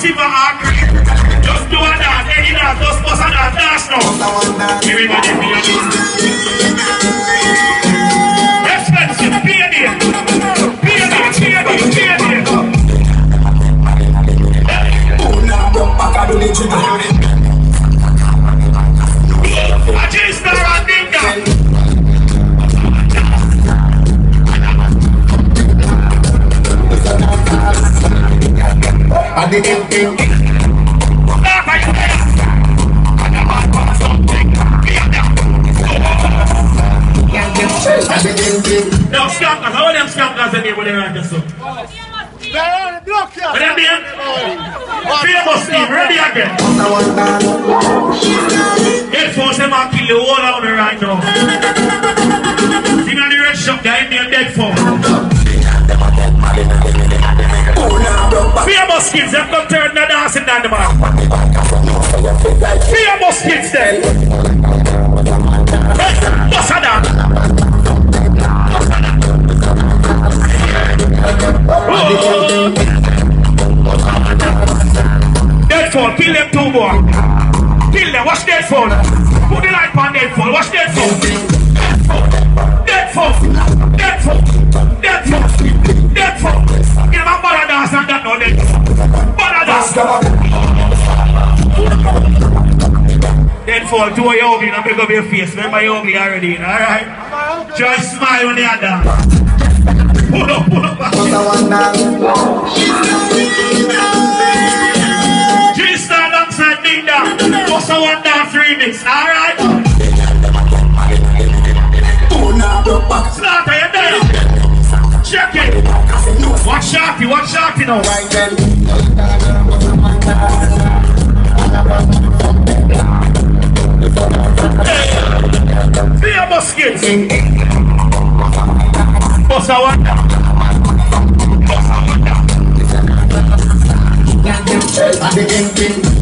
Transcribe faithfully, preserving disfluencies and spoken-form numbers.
massive arc. Just do a dance, any dance, just bust a dance, dance now. Everybody be a expensive, pay a day. Pay a day, pay a day, pay a day. I just start on Dinga. I didn't think no scankers, how are them scankers in here with their hands up? They're block here. What are they? Famous team, ready again. Headphones them are kill you all out there right now. You know the red shop, they're in there dead phone. Famous kids, them come turn the dancing down the man. Famous kids then. What's that? Oh. Dead phone, kill them two boy. Kill them, watch dead phone. Put the light on dead phone, watch dead phone. Dead phone, dead phone, dead phone, dead phone. Give them a bother dance and that no dead. Bother dance. Dead phone, two of you ugly, now make up your face. Remember you ugly already, alright? Just smile when you're done. Pull up, pull up. G-Star alongside Dinga. What's a one dance remix, alright? Slaughter, you there? Check it. Watch Sharky, watch Sharky now. Hey, be a musket. What's a one? What's a one?